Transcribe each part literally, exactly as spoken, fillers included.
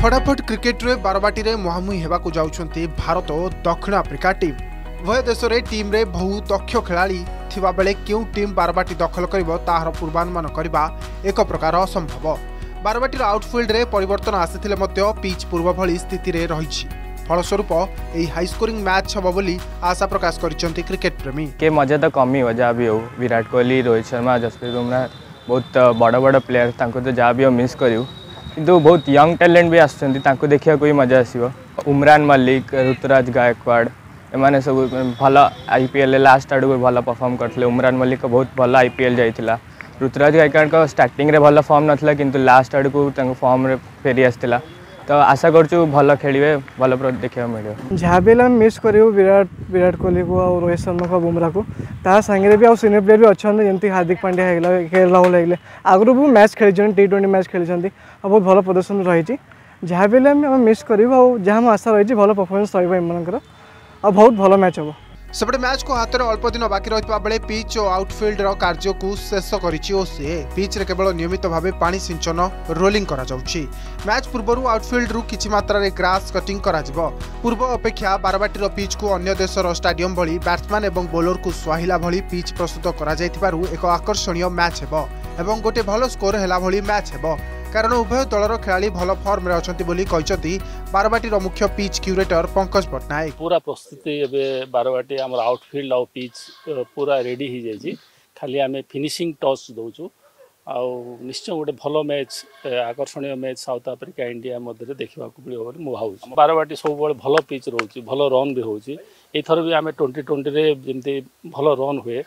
फटाफट क्रिकेट रे बारवाटी रे मुहांमुही हेबाकु जाउछंती भारत और दक्षिण आफ्रिका टीम। उभय देश रे टीम रे बहु दक्ष खेलाड़ी थिबा बेले क्यों टीम बारवाटी दखल करिवो ताहार पूर्वानुमान करबा एक प्रकार असंभव। बारवाटी आउटफील्ड रे परिवर्तन आसिथिले मध्य पिच पूर्व भली स्थिति रे रहिछि। फलस्वरूप एही हाई स्कोरिंग मैच हबो बोली आशा प्रकाश करिसंती क्रिकेट प्रेमी। के मजा तो कम ही हो जा भी हो। विराट कोहली, रोहित शर्मा, जसप्रीत बुमराह बहुत बड़ बड़ प्लेयर तांको तो जा भी हो मिस करियो, किंतु बहुत यंग टैलेंट भी आसुचंती तांको देखिया कोई मजा आसीबो। उमरान मल्लिक, ऋतुराज गायकवाड़ एमाने सब भल आईपीएल लास्ट आड़ को भल परफॉर्म करथिले। उमरान मल्लिक को बहुत भल आईपीएल जाइतिला। ऋतुराज गायकवाड़ को स्टार्टिंग रे भल फॉर्म नथिला, किंतु लास्ट आड़ को तांको फॉर्म रे फेरी आस्तिला। तो आशा करछु भल खेलिबे, भल देखिया मिलियो। जहाँ भी हम मिस करियो विराट विराट कोहली को और रोहित शर्मा को, बुमराह को, ता संगे भी आ सीनियर प्लेयर भी अच्छा जमी हार्दिक पांड्या है, के राहुल है, आगु भी मैच खेली टी ट्वेंटी मैच खेली और बहुत भल प्रदर्शन रही। जहाँ भी हम मिस करूँ जहाँ आशा रही भल परफॉर्मेंस रही और बहुत भल मैच हम। सेपटे मैच को हाथ में अल्प दिन बाकी रहा बेले पिच और आउटफील्ड कार्य को शेष करिछि। पिच रे केवल नियमित भाव पानी सिंचन रोलिंग करा जाउछि। मैच पूर्व आउटफील्ड रु किछि मात्रा रे ग्रास कटिंग करा जिवो। पूर्व अपेक्षा बारवाटी पिच को अन्य देशर स्टाडियम भली बैट्समैन और बॉलर को सुहाइला भली पिच प्रस्तुत करा जाइतिबारु एक आकर्षणीय मैच हेबो एवं गोटे भल स्कोर हेला भली मैच हेबो, कारण उभय दलर खेलाड़ी भल फॉर्म रे अछंती बोली कहिसंती बारवाटी रो मुख्य पिच क्यूरेटर पंकज पटनायक। पूरा प्रस्तुति एबे बारवाटी हमर आउटफील्ड और पिच पूरा रेडी ही जाइछि, खाली आमे फिनिशिंग टच दोछु। आ निश्चय गोटे भल मैच, आकर्षणीय मैच साउथ अफ्रीका इंडिया मध्य देखा मिले मु भावुँ। बारवाटी सब भल पिच रोचे, भल रन भी होची। एथर भी आमे ट्वेंटी ट्वेंटी रे जेमती भल रन हुए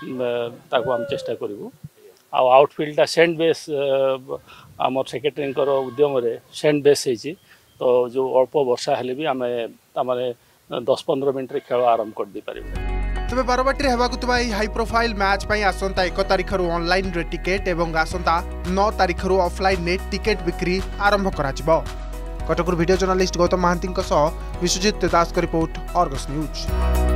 ताको हम चेष्टा करिवु। आ आउटफील्ड सेंट बेस आम सेक्रेटरी उद्यम सेंट बेस होती, तो जो अल्प वर्षा हेले भी आम दस पंद्रह मिनट खेल आरंभ कर दी पारे। तेज बारवाटी हाई प्रोफाइल मैच पर आसंता एक तारिख रु ऑनलाइन रे टिकेट एवं आसंता नौ तारिख रु ऑफलाइन ने टिकेट बिक्री आरंभ करा जिवो। कटक वीडियो जर्नलिस्ट गौतम महांती विश्वजित दास का रिपोर्ट, आर्गस न्यूज।